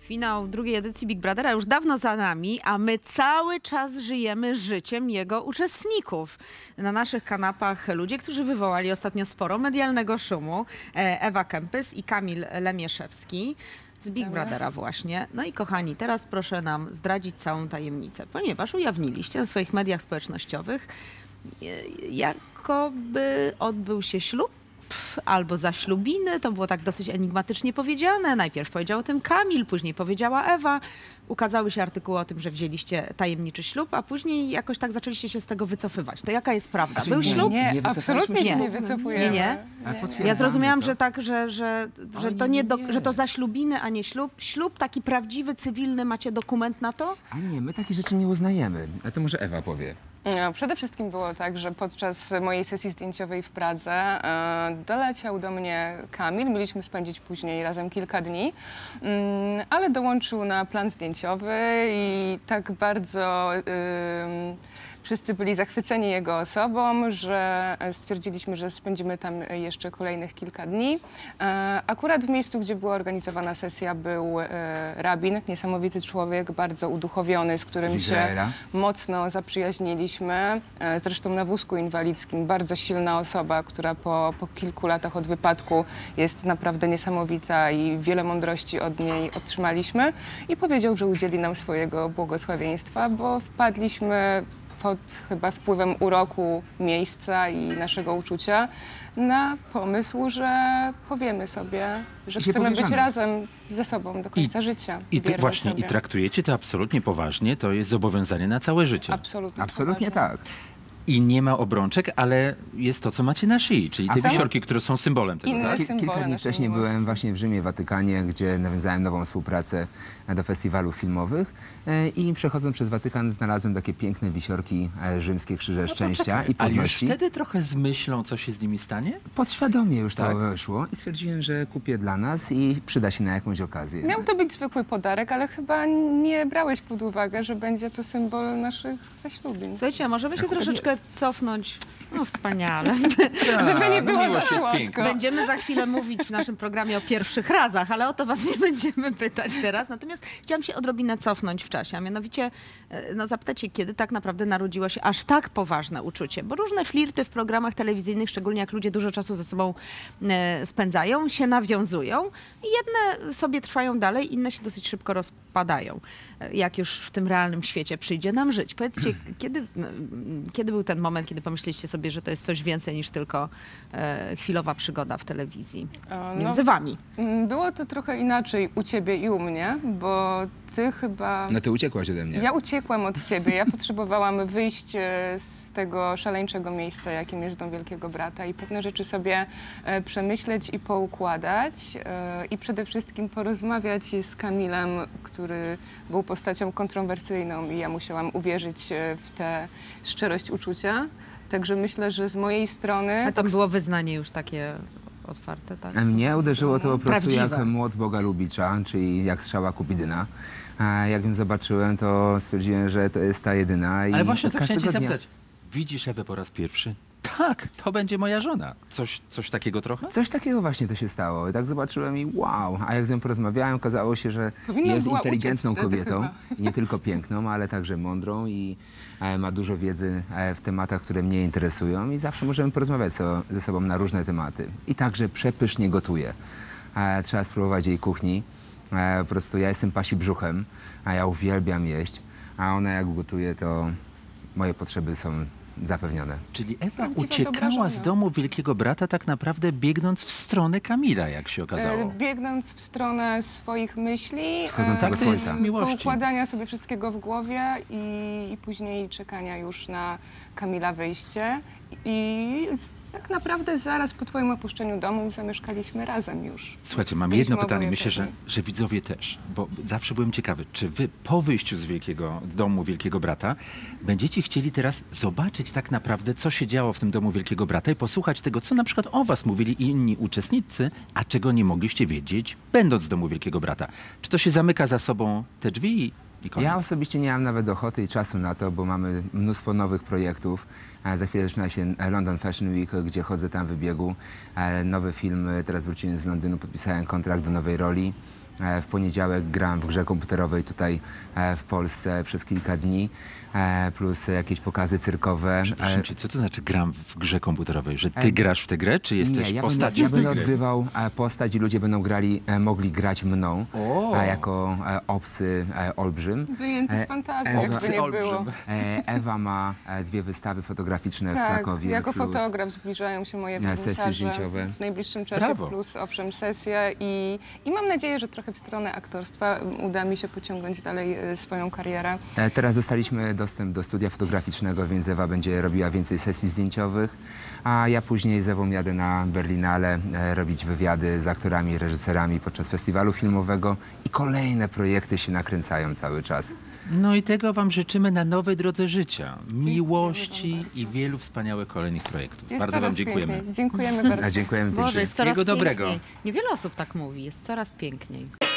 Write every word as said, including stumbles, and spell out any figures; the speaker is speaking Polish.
Finał drugiej edycji Big Brothera już dawno za nami, a my cały czas żyjemy życiem jego uczestników. Na naszych kanapach ludzie, którzy wywołali ostatnio sporo medialnego szumu. Ewa Kempys i Kamil Lemieszewski z Big Brothera właśnie. No i kochani, teraz proszę nam zdradzić całą tajemnicę, ponieważ ujawniliście na swoich mediach społecznościowych, jakoby odbył się ślub albo zaślubiny. To było tak dosyć enigmatycznie powiedziane. Najpierw powiedział o tym Kamil, później powiedziała Ewa. Ukazały się artykuły o tym, że wzięliście tajemniczy ślub, a później jakoś tak zaczęliście się z tego wycofywać. To jaka jest prawda? Znaczy, Był nie, ślub? Nie, nie absolutnie się nie. nie wycofujemy. Nie, nie. nie. Ja zrozumiałam, to. że tak, że, że, że, to nie do, że to zaślubiny, a nie ślub. Ślub taki prawdziwy, cywilny, macie dokument na to? A nie, my takich rzeczy nie uznajemy. A to może Ewa powie. No, przede wszystkim było tak, że podczas mojej sesji zdjęciowej w Pradze e, doleciał do mnie Kamil. Mieliśmy spędzić później razem kilka dni, mm, ale dołączył na plan zdjęciowy i tak bardzo y, wszyscy byli zachwyceni jego osobą, że stwierdziliśmy, że spędzimy tam jeszcze kolejnych kilka dni. E, akurat w miejscu, gdzie była organizowana sesja, był e, rabin, niesamowity człowiek, bardzo uduchowiony, z którym Z się Izraela. mocno zaprzyjaźniliśmy. E, zresztą na wózku inwalidzkim, bardzo silna osoba, która po, po kilku latach od wypadku jest naprawdę niesamowita i wiele mądrości od niej otrzymaliśmy. I powiedział, że udzieli nam swojego błogosławieństwa, bo wpadliśmy pod chyba wpływem uroku miejsca i naszego uczucia na pomysł, że powiemy sobie, że I się chcemy być pobierzemy. razem ze sobą do końca I, życia. I ty, wierni właśnie, sobie. i traktujecie to absolutnie poważnie, to jest zobowiązanie na całe życie. Absolutnie, Absolutnie poważnie. tak. I nie ma obrączek, ale jest to, co macie na szyi, czyli A te samo- wisiorki, które są symbolem tego, Inne tak? Ki- symbole Kilka dni naszej wcześniej miłości. byłem właśnie w Rzymie, Watykanie, gdzie nawiązałem nową współpracę do festiwalów filmowych e, i przechodząc przez Watykan znalazłem takie piękne wisiorki e, rzymskie, krzyże szczęścia i Ale już pewności. wtedy trochę z myślą, co się z nimi stanie? Podświadomie już Tak. to weszło i stwierdziłem, że kupię dla nas i przyda się na jakąś okazję. Miał to być zwykły podarek, ale chyba nie brałeś pod uwagę, że będzie to symbol naszych zaślubin. Słuchajcie, a możemy się Akurat troszeczkę jest. cofnąć? No wspaniale. Żeby nie no, było za miłość jest słodko. piękna. Będziemy za chwilę mówić w naszym programie o pierwszych razach, ale o to was nie będziemy pytać teraz. Natomiast chciałam się odrobinę cofnąć w czasie, a mianowicie e, no, zapytać się, kiedy tak naprawdę narodziło się aż tak poważne uczucie. Bo różne flirty w programach telewizyjnych, szczególnie jak ludzie dużo czasu ze sobą e, spędzają, się nawiązują i jedne sobie trwają dalej, inne się dosyć szybko rozpadają, e, jak już w tym realnym świecie przyjdzie nam żyć. Powiedzcie, kiedy, no, kiedy był ten moment, kiedy pomyśleliście sobie, że to jest coś więcej niż tylko e, chwilowa przygoda w telewizji E, no, między wami? mm, Było to trochę inaczej u ciebie i u mnie, bo ty chyba... No ty uciekłaś ode mnie. Ja uciekłam od ciebie. Ja potrzebowałam wyjść e, z tego szaleńczego miejsca, jakim jest Dom Wielkiego Brata i pewne rzeczy sobie e, przemyśleć i poukładać e, i przede wszystkim porozmawiać z Kamilem, który był postacią kontrowersyjną i ja musiałam uwierzyć e, w tę szczerość uczucia. Także myślę, że z mojej strony... A tam było wyznanie już takie otwarte, tak? A mnie uderzyło to po prostu Prawdziwe. jak młot Boga Lubicza, czyli jak strzała Kupidyna. A jak ją zobaczyłem, to stwierdziłem, że to jest ta jedyna. I Ale właśnie od to chciałem cię każdego dnia- zapytać. Widzisz Ewę po raz pierwszy? Tak, to będzie moja żona. Coś, coś takiego trochę? Coś takiego właśnie to się stało. I tak zobaczyłem i wow. A jak z nią porozmawiałem, okazało się, że Powinna jest była inteligentną uciec wtedy kobietą. chyba. I nie tylko piękną, ale także mądrą i e, ma dużo wiedzy e, w tematach, które mnie interesują i zawsze możemy porozmawiać so, ze sobą na różne tematy. I także przepysznie gotuje. E, trzeba spróbować jej kuchni. E, po prostu ja jestem pasi brzuchem, a ja uwielbiam jeść. A ona jak gotuje, to moje potrzeby są zapewnione. Czyli Ewa Prawdziwa dobra uciekała z żona. domu Wielkiego Brata tak naprawdę biegnąc w stronę Kamila, jak się E, okazało. Biegnąc w stronę swoich myśli, Wschodzącego Tak, to jest słońca. w miłości. układania sobie wszystkiego w głowie i, i później czekania już na Kamila wyjście. I tak naprawdę zaraz po twoim opuszczeniu domu zamieszkaliśmy razem już. Słuchajcie, Więc mam byliśmy jedno pytanie, oboje myślę, że, pewni. że widzowie też, bo zawsze byłem ciekawy, czy wy po wyjściu z Wielkiego Domu Wielkiego Brata będziecie chcieli teraz zobaczyć tak naprawdę, co się działo w tym Domu Wielkiego Brata i posłuchać tego, co na przykład o was mówili inni uczestnicy, a czego nie mogliście wiedzieć, będąc w Domu Wielkiego Brata. Czy to się zamyka za sobą te drzwi i, i koniec? Ja osobiście nie mam nawet ochoty i czasu na to, bo mamy mnóstwo nowych projektów. E, Za chwilę zaczyna się London Fashion Week, gdzie chodzę tam w biegu. E, Nowy film, e, teraz wróciłem z Londynu, podpisałem kontrakt do nowej roli. E, w poniedziałek gram w grze komputerowej tutaj e, w Polsce przez kilka dni, e, plus jakieś pokazy cyrkowe. Przepraszam E, cię, co to znaczy gram w grze komputerowej? Że ty E, grasz w tę grę, czy jesteś Nie, ja będę, postacią ja będę tej gry? odgrywał e, postać i ludzie będą grali, e, mogli grać mną O! e, jako e, obcy e, olbrzym. Wyjęty E, z fantazji, Ewa- jakby nie Olbrzym. było. E, Ewa ma e, dwie wystawy fotograficzne w Tak, Krakowie. jako plus, fotograf zbliżają się moje Na sesje wernisaże zdjęciowe. w najbliższym czasie, Brawo. plus owszem sesje i, i mam nadzieję, że trochę w stronę aktorstwa uda mi się pociągnąć dalej e, swoją karierę. E, Teraz dostaliśmy dostęp do studia fotograficznego, więc Ewa będzie robiła więcej sesji zdjęciowych, a ja później z Ewą jadę na Berlinale e, robić wywiady z aktorami, reżyserami podczas festiwalu filmowego i kolejne projekty się nakręcają cały czas. No i tego wam życzymy na nowej drodze życia. wam Miłości bardzo. i wielu wspaniałych kolejnych projektów. Jest Bardzo wam coraz dziękujemy. piękniej. Dziękujemy bardzo. A dziękujemy Boże, pięknie. jest coraz Wszystkiego dobrego. piękniej. Niewiele osób tak mówi, jest coraz piękniej.